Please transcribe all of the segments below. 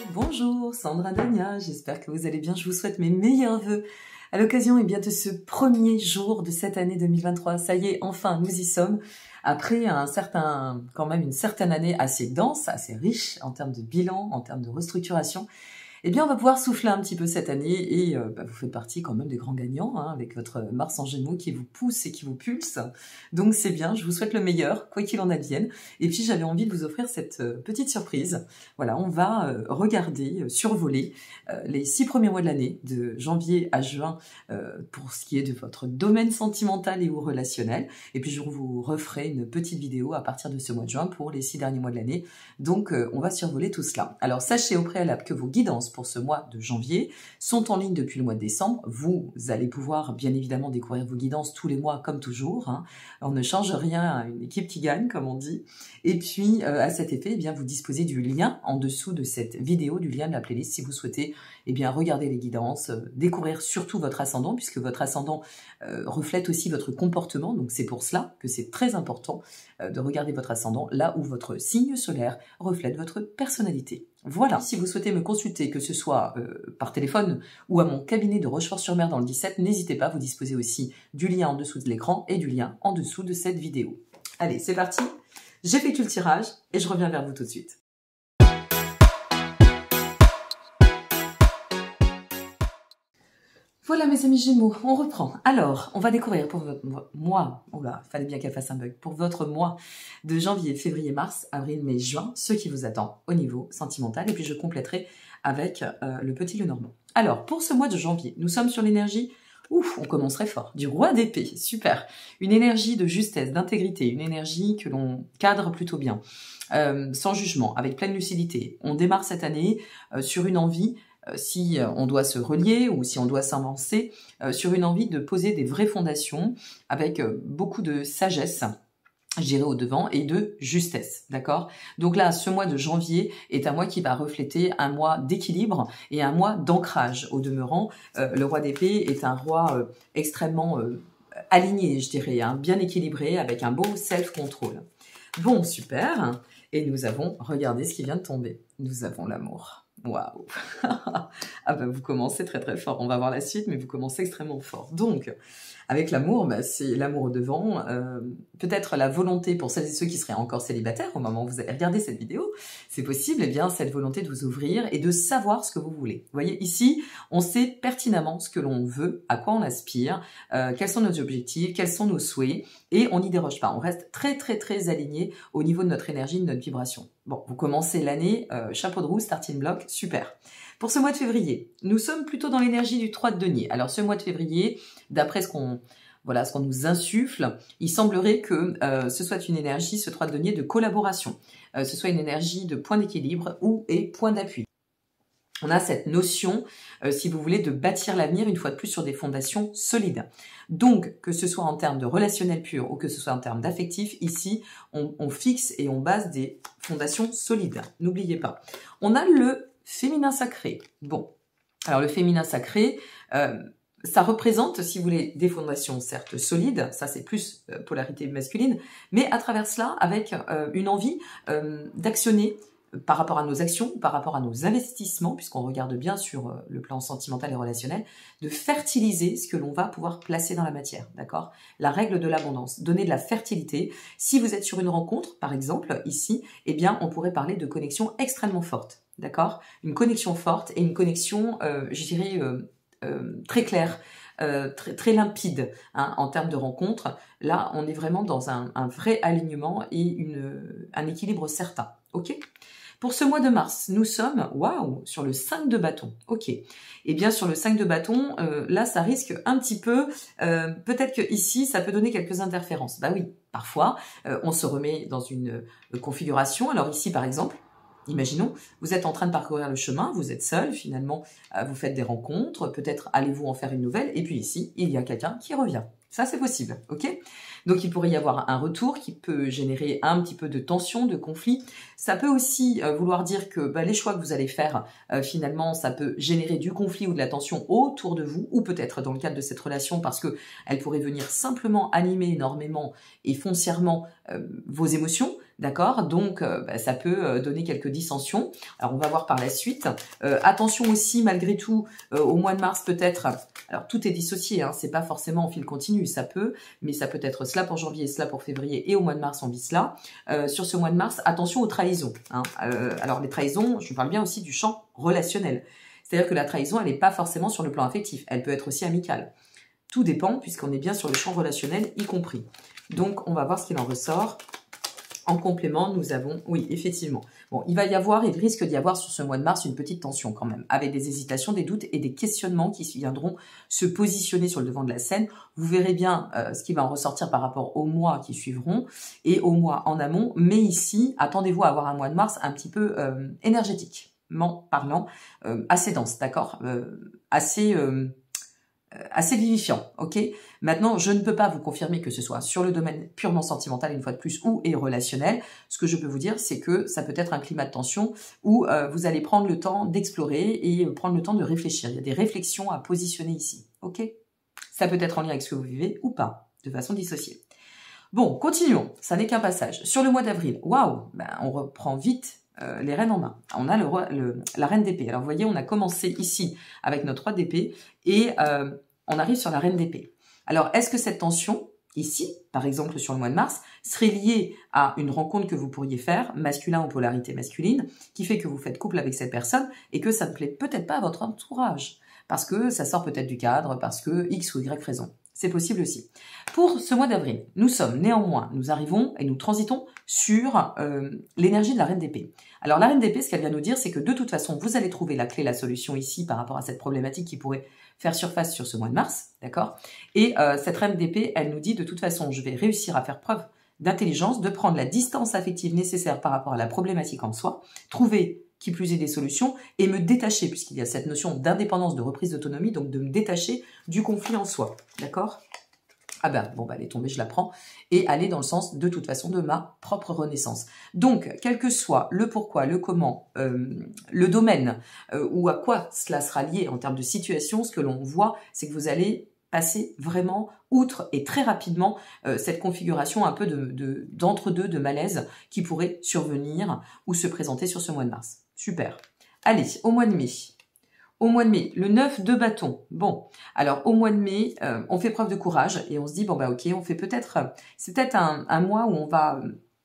Bonjour, Sandra Dania, j'espère que vous allez bien, je vous souhaite mes meilleurs vœux à l'occasion de ce premier jour de cette année 2023. Ça y est, enfin, nous y sommes. Après quand même une certaine année assez dense, assez riche en termes de bilan, en termes de restructuration, eh bien, on va pouvoir souffler un petit peu cette année et vous faites partie quand même des grands gagnants hein, avec votre Mars en Gémeaux qui vous pousse et qui vous pulse. Donc c'est bien, je vous souhaite le meilleur, quoi qu'il en advienne. Et puis j'avais envie de vous offrir cette petite surprise. Voilà, on va regarder, survoler les 6 premiers mois de l'année, de janvier à juin, pour ce qui est de votre domaine sentimental et ou relationnel. Et puis je vous referai une petite vidéo à partir de ce mois de juin pour les 6 derniers mois de l'année. Donc on va survoler tout cela. Alors sachez au préalable que vos guidances pour ce mois de janvier sont en ligne depuis le mois de décembre. Vous allez pouvoir bien évidemment découvrir vos guidances tous les mois comme toujours. Hein. On ne change rien à une équipe qui gagne comme on dit. Et puis à cet effet, eh bien, vous disposez du lien en dessous de cette vidéo, du lien de la playlist si vous souhaitez eh bien, regarder les guidances, découvrir surtout votre ascendant puisque votre ascendant reflète aussi votre comportement. Donc c'est pour cela que c'est très important de regarder votre ascendant là où votre signe solaire reflète votre personnalité. Voilà, si vous souhaitez me consulter, que ce soit par téléphone ou à mon cabinet de Rochefort-sur-Mer dans le 17, n'hésitez pas, vous disposez aussi du lien en dessous de l'écran et du lien en dessous de cette vidéo. Allez, c'est parti, j'effectue le tirage et je reviens vers vous tout de suite. Voilà mes amis Gémeaux, on reprend. Alors, on va découvrir pour votre mois, oula, fallait bien qu'elle fasse un bug, pour votre mois de janvier, février, mars, avril, mai, juin, ce qui vous attend au niveau sentimental. Et puis je compléterai avec le petit Lenormand. Alors, pour ce mois de janvier, nous sommes sur l'énergie, ouf, on commencerait fort, du roi d'épée, super. Une énergie de justesse, d'intégrité, une énergie que l'on cadre plutôt bien, sans jugement, avec pleine lucidité. On démarre cette année sur une envie si on doit se relier ou si on doit s'avancer sur une envie de poser des vraies fondations avec beaucoup de sagesse, je dirais au devant, et de justesse, d'accord? Donc là, ce mois de janvier est un mois qui va refléter un mois d'équilibre et un mois d'ancrage. Au demeurant, le roi d'épée est un roi extrêmement aligné, je dirais, hein, bien équilibré, avec un beau self-control. Bon, super. Et nous avons, regardez ce qui vient de tomber, nous avons l'amour. Waouh. Ah bah vous commencez très très fort, on va voir la suite, mais vous commencez extrêmement fort. Donc, avec l'amour, bah, c'est l'amour au devant, peut-être la volonté pour celles et ceux qui seraient encore célibataires au moment où vous allez regarder cette vidéo, c'est possible, eh bien cette volonté de vous ouvrir et de savoir ce que vous voulez. Vous voyez, ici, on sait pertinemment ce que l'on veut, à quoi on aspire, quels sont nos objectifs, quels sont nos souhaits, et on n'y déroge pas. On reste très très très aligné au niveau de notre énergie, de notre vibration. Bon, vous commencez l'année, chapeau de roue, starting block, super. Pour ce mois de février, nous sommes plutôt dans l'énergie du 3 de denier. Alors ce mois de février, d'après ce qu'on nous insuffle, il semblerait que ce soit une énergie, ce 3 de denier, de collaboration. Ce soit une énergie de point d'équilibre ou et point d'appui. On a cette notion, si vous voulez, de bâtir l'avenir une fois de plus sur des fondations solides. Donc, que ce soit en termes de relationnel pur ou que ce soit en termes d'affectif, ici, on fixe et on base des fondations solides. N'oubliez pas. On a le féminin sacré. Bon, alors le féminin sacré, ça représente, si vous voulez, des fondations certes solides, ça c'est plus polarité masculine, mais à travers cela, avec une envie d'actionner par rapport à nos actions, par rapport à nos investissements, puisqu'on regarde bien sur le plan sentimental et relationnel, de fertiliser ce que l'on va pouvoir placer dans la matière, d'accord? La règle de l'abondance, donner de la fertilité. Si vous êtes sur une rencontre, par exemple, ici, eh bien, on pourrait parler de connexion extrêmement forte, d'accord? Une connexion forte et une connexion, je dirais, très claire, très limpide hein, en termes de rencontre. Là, on est vraiment dans un vrai alignement et un équilibre certain, ok? Pour ce mois de mars, nous sommes, waouh, sur le 5 de bâton. Ok. Et bien sur le 5 de bâton, là, ça risque un petit peu, peut-être que ici, ça peut donner quelques interférences. Bah oui, parfois, on se remet dans une configuration. Alors ici, par exemple, imaginons, vous êtes en train de parcourir le chemin, vous êtes seul, finalement, vous faites des rencontres, peut-être allez-vous en faire une nouvelle, et puis ici, il y a quelqu'un qui revient. Ça, c'est possible, ok? Donc, il pourrait y avoir un retour qui peut générer un petit peu de tension, de conflit. Ça peut aussi vouloir dire que les choix que vous allez faire, finalement, ça peut générer du conflit ou de la tension autour de vous, ou peut-être dans le cadre de cette relation, parce que elle pourrait venir simplement animer énormément et foncièrement vos émotions, d'accord? Donc, ça peut donner quelques dissensions. Alors, on va voir par la suite. Attention aussi, malgré tout, au mois de mars, peut-être... Alors, tout est dissocié, hein, c'est pas forcément en fil continu, ça peut, mais ça peut être cela pour janvier, cela pour février, et au mois de mars, on vit cela. Sur ce mois de mars, attention aux trahisons. Hein. Alors, les trahisons, je parle bien aussi du champ relationnel. C'est-à-dire que la trahison, elle n'est pas forcément sur le plan affectif, elle peut être aussi amicale. Tout dépend, puisqu'on est bien sur le champ relationnel, y compris. Donc, on va voir ce qu'il en ressort. En complément, nous avons, oui, effectivement. Bon, il risque d'y avoir sur ce mois de mars une petite tension quand même, avec des hésitations, des doutes et des questionnements qui viendront se positionner sur le devant de la scène. Vous verrez bien ce qui va en ressortir par rapport aux mois qui suivront et aux mois en amont. Mais ici, attendez-vous à avoir un mois de mars un petit peu énergétiquement parlant, assez dense, d'accord, assez vivifiant, ok? Maintenant, je ne peux pas vous confirmer que ce soit sur le domaine purement sentimental, une fois de plus, ou et relationnel. Ce que je peux vous dire, c'est que ça peut être un climat de tension où vous allez prendre le temps d'explorer et prendre le temps de réfléchir. Il y a des réflexions à positionner ici, ok? Ça peut être en lien avec ce que vous vivez ou pas, de façon dissociée. Bon, continuons, ça n'est qu'un passage. Sur le mois d'avril, waouh, on reprend vite les rênes en main. On a la reine d'épée. Alors, vous voyez, on a commencé ici avec notre roi d'épée et on arrive sur la reine d'épée. Alors, est-ce que cette tension, ici, par exemple sur le mois de mars, serait liée à une rencontre que vous pourriez faire, masculin ou polarité masculine, qui fait que vous faites couple avec cette personne et que ça ne plaît peut-être pas à votre entourage, parce que ça sort peut-être du cadre, parce que X ou Y raison. C'est possible aussi. Pour ce mois d'avril, nous arrivons et nous transitons sur l'énergie de la reine d'épée. Alors la reine d'épée, ce qu'elle vient nous dire, c'est que de toute façon, vous allez trouver la clé, la solution ici par rapport à cette problématique qui pourrait faire surface sur ce mois de mars, d'accord? Et cette reine d'épée, elle nous dit de toute façon, je vais réussir à faire preuve d'intelligence, de prendre la distance affective nécessaire par rapport à la problématique en soi, trouver qui plus est des solutions, et me détacher, puisqu'il y a cette notion d'indépendance, de reprise d'autonomie, donc de me détacher du conflit en soi, d'accord? Ah ben, bon, elle est tombée, je la prends, et aller dans le sens, de toute façon, de ma propre renaissance. Donc, quel que soit le pourquoi, le comment, le domaine, ou à quoi cela sera lié en termes de situation, ce que l'on voit, c'est que vous allez passer vraiment outre et très rapidement cette configuration un peu d'entre-deux, de malaise qui pourrait survenir ou se présenter sur ce mois de mars. Super. Allez, au mois de mai. Au mois de mai, le 9 de bâton. Bon, alors au mois de mai, on fait preuve de courage et on se dit, bon bah ok, on fait peut-être, c'est peut-être un mois où on va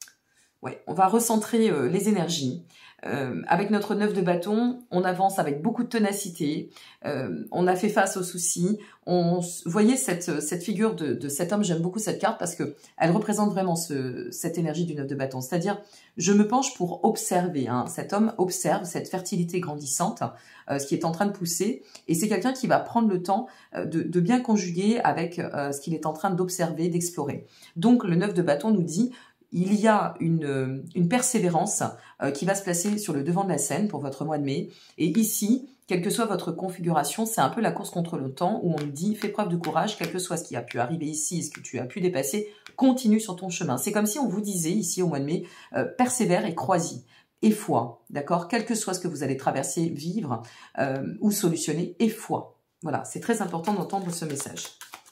recentrer les énergies. Avec notre 9 de bâton, on avance avec beaucoup de ténacité, on a fait face aux soucis. Vous voyez cette figure de cet homme, j'aime beaucoup cette carte parce que elle représente vraiment cette énergie du 9 de bâton. C'est-à-dire, je me penche pour observer. Hein. Cet homme observe cette fertilité grandissante, ce qui est en train de pousser. Et c'est quelqu'un qui va prendre le temps de bien conjuguer avec ce qu'il est en train d'observer, d'explorer. Donc, le 9 de bâton nous dit... Il y a une persévérance qui va se placer sur le devant de la scène pour votre mois de mai. Et ici, quelle que soit votre configuration, c'est un peu la course contre le temps où on nous dit « fais preuve de courage, quel que soit ce qui a pu arriver ici, ce que tu as pu dépasser, continue sur ton chemin ». C'est comme si on vous disait ici au mois de mai « persévère et crois-y ». Et foi, d'accord? Quel que soit ce que vous allez traverser, vivre ou solutionner, et foi. Voilà, c'est très important d'entendre ce message.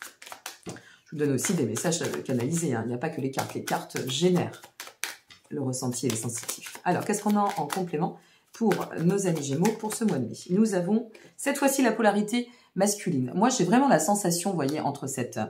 Je vous donne aussi des messages canalisés, hein. Il n'y a pas que les cartes génèrent le ressenti et les sensitifs. Alors, qu'est-ce qu'on a en complément pour nos amis Gémeaux pour ce mois de mai? Nous avons cette fois-ci la polarité masculine. Moi, j'ai vraiment la sensation, vous voyez, entre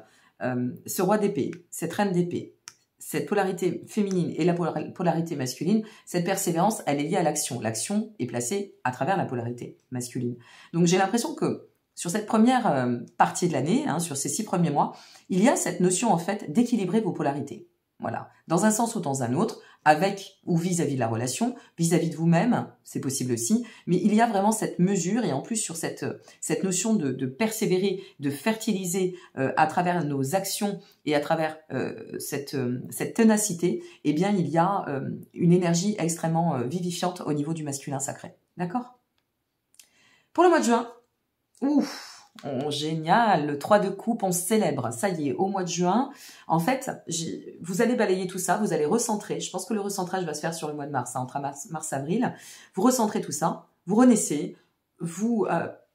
ce roi d'épée, cette reine d'épée, cette polarité féminine et la polarité masculine, cette persévérance, elle est liée à l'action. L'action est placée à travers la polarité masculine. Donc, j'ai l'impression que sur cette première partie de l'année, hein, sur ces 6 premiers mois, il y a cette notion en fait d'équilibrer vos polarités. Voilà, dans un sens ou dans un autre, avec ou vis-à-vis de la relation, vis-à-vis de vous-même, c'est possible aussi, mais il y a vraiment cette mesure et en plus sur cette notion de persévérer, de fertiliser à travers nos actions et à travers cette ténacité, eh bien il y a une énergie extrêmement vivifiante au niveau du masculin sacré. D'accord? Pour le mois de juin, ouf! Oh, génial, le 3 de coupe, on célèbre, ça y est, au mois de juin. En fait, vous allez balayer tout ça, vous allez recentrer. Je pense que le recentrage va se faire sur le mois de mars, hein, entre mars et avril. Vous recentrez tout ça, vous renaissez, vous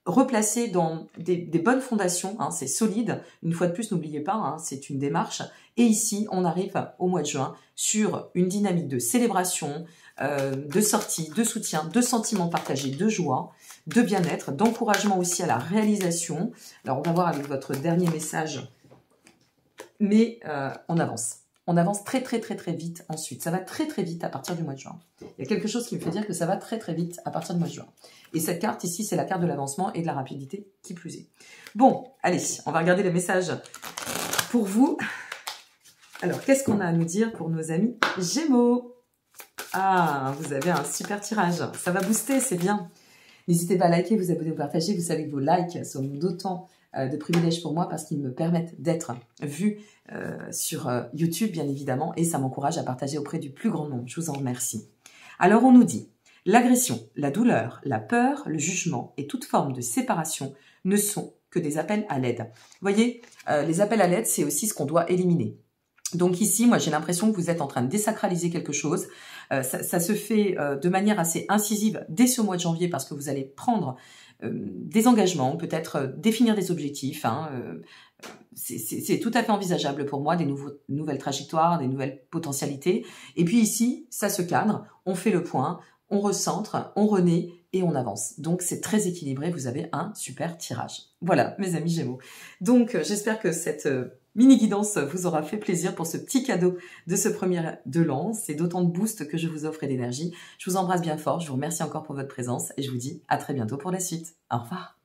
replacer dans des bonnes fondations, hein, c'est solide. Une fois de plus, n'oubliez pas, hein, c'est une démarche. Et ici, on arrive au mois de juin sur une dynamique de célébration, de sortie, de soutien, de sentiments partagés, de joie, de bien-être, d'encouragement aussi à la réalisation. Alors, on va voir avec votre dernier message, mais on avance. On avance très vite ensuite. Ça va très vite à partir du mois de juin. Il y a quelque chose qui me fait dire que ça va très vite à partir du mois de juin. Et cette carte ici, c'est la carte de l'avancement et de la rapidité qui plus est. Bon, allez, on va regarder les messages pour vous. Alors, qu'est-ce qu'on a à nous dire pour nos amis Gémeaux? Ah, vous avez un super tirage. Ça va booster, c'est bien. N'hésitez pas à liker, vous abonner, vous partager. Vous savez que vos likes sont d'autant de privilèges pour moi parce qu'ils me permettent d'être vus sur YouTube, bien évidemment, et ça m'encourage à partager auprès du plus grand nombre. Je vous en remercie. Alors, on nous dit, l'agression, la douleur, la peur, le jugement et toute forme de séparation ne sont que des appels à l'aide. Vous voyez, les appels à l'aide, c'est aussi ce qu'on doit éliminer. Donc ici, moi, j'ai l'impression que vous êtes en train de désacraliser quelque chose. Ça se fait de manière assez incisive dès ce mois de janvier parce que vous allez prendre des engagements, peut-être définir des objectifs. Hein, c'est tout à fait envisageable pour moi, des nouvelles trajectoires, des nouvelles potentialités. Et puis ici, ça se cadre, on fait le point, on recentre, on renaît et on avance. Donc, c'est très équilibré, vous avez un super tirage. Voilà, mes amis Gémeaux. Donc, j'espère que cette mini-guidance vous aura fait plaisir pour ce petit cadeau de ce premier de l'an. C'est d'autant de boost que je vous offre et d'énergie. Je vous embrasse bien fort, je vous remercie encore pour votre présence et je vous dis à très bientôt pour la suite. Au revoir.